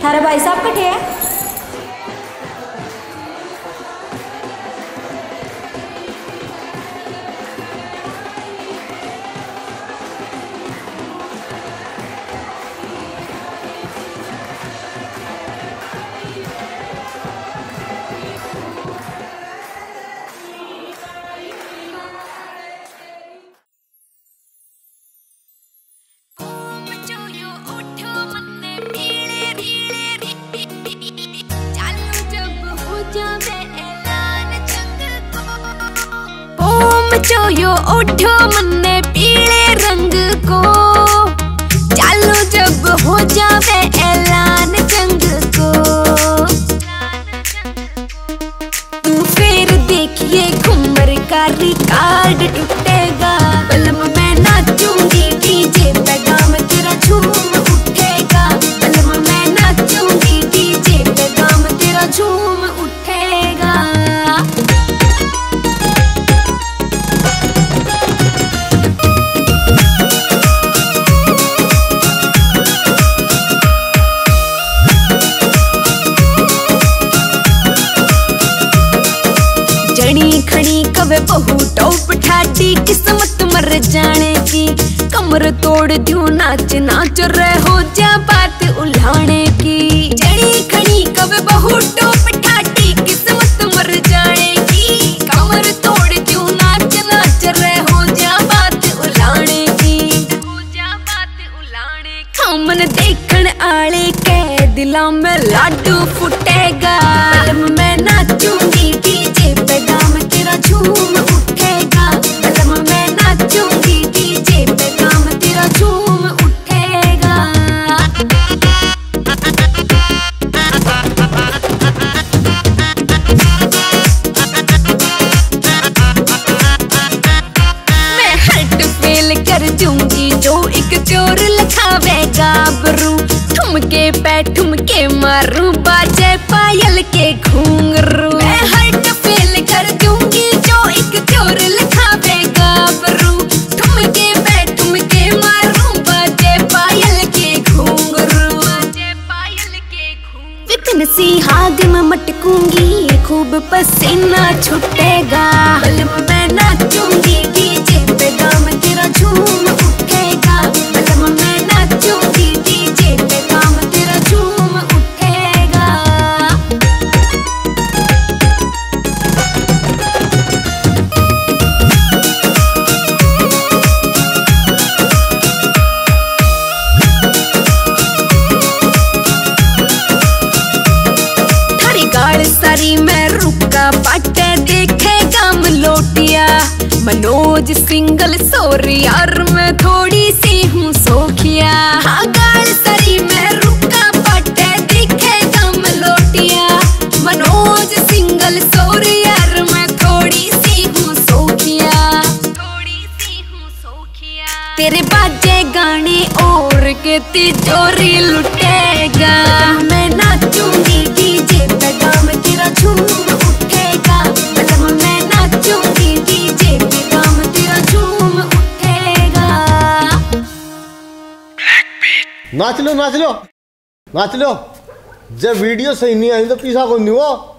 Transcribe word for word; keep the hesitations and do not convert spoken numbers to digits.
थारे भाई साहब कटे है? जो यो उठो मन्ने पीले रंग को, चालो जब हो जावे ऐलान जंग को। तू फिर देखिए घूमर का रिकॉर्ड टूटेगा। बलम मैं नाचूंगी डीजे पे गाम तेरा झूम उठेगा। बलम मैं नाचूंगी डीजे पे गाम तेरा झूम उठेगा। जनी खड़ी कवे बहु टॉप ठाटी किस्मत मर जाने की। कमर तोड़ दियो नाच नाच रहे हो जा बात उल्हाने की। जनी खड़ी कवे बहु टॉप ठाटी किस्मत मर जाने की। कमर तोड़ दियो नाच नाच रहे हो जा बात उल्हाने की। हो जा बात उल्हाने की। हमन देखण आले के दिला में लाडू फुटेगा। बलम मैं नाचूंगी डीजे पे गाम तेरा झूम उठेगा। बलम मैं नाचूंगी डीजे पे गाम तेरा झूम उठेगा। मैं हर्ट फेल कर दूंगी जो एक चोर लखावेगा बरू। ठुमके पे ठुमके मारूं बाजे पायल के घूंघरू। मैं हर्ट फेल कर दूंगी जो एक चोर लखावेगा बरू। ठुमके पे ठुमके मारूं बाजे पायल के घूंघरू। बाजे पायल के घूंघरू। विपिन सिंह आग में मटकूंगी खूब पसीना छूटेगा। बलम मैं नाचूंगी डीजे पे गाम तेरा झूम उठेगा। बलम मैं नाचूंगी डीजे पे गाम तेरा झूम उठेगा। थारी गाड़ सारी मैं रुका पाटे देखेगा मलोटिया। मनोज सिंगल सोरी यार मैं थोड़ी सी हूँ सोखिया। हाँ गाल सरी मैं रुका पाटे दिखेगा मलोटिया। मनोज सिंगल सोरी यार मैं थोड़ी सी हूँ सोखिया। थोड़ी सी हूँ सोखिया। तेरे बाजे गाने और के तिजोरी लुटेगा। मैं नाचूंगी डीजे पे गाम तेरा झूम उठेगा। बलम मैं नाचूंगी डीजे पे गाम तेरा झूम उठेगा। नाच लो नाच लो नाच लो। जब वीडियो सही नहीं आई तो पीछा कौन नहीं वो।